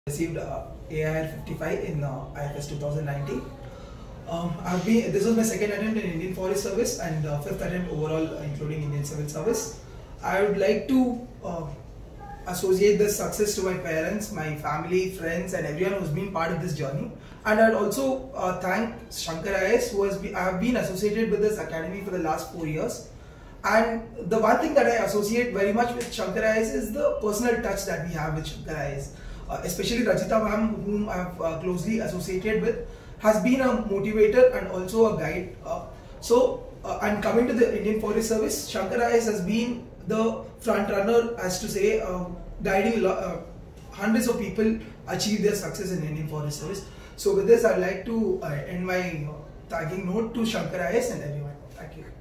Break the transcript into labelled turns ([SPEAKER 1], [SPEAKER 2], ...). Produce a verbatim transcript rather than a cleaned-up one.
[SPEAKER 1] Received uh, A I R fifty-five in uh, I F S twenty nineteen. Um, I've been, this was my second attempt in Indian Forest Service and uh, fifth attempt overall, uh, including Indian Civil Service. I would like to uh, associate this success to my parents, my family, friends, and everyone who's been part of this journey. And I'd also uh, thank Shankar I A S, who has been, I have been associated with this academy for the last four years. And the one thing that I associate very much with Shankar I A S is the personal touch that we have with Shankar I A S. Uh, especially Rajita ma'am, whom I have uh, closely associated with, has been a motivator and also a guide. Uh, so, uh, and coming to the Indian Forest Service, Shankar I A S has been the front runner, as to say, uh, guiding uh, hundreds of people achieve their success in Indian Forest Service. So with this, I'd like to uh, end my uh, thanking note to Shankar I A S and everyone. Thank you.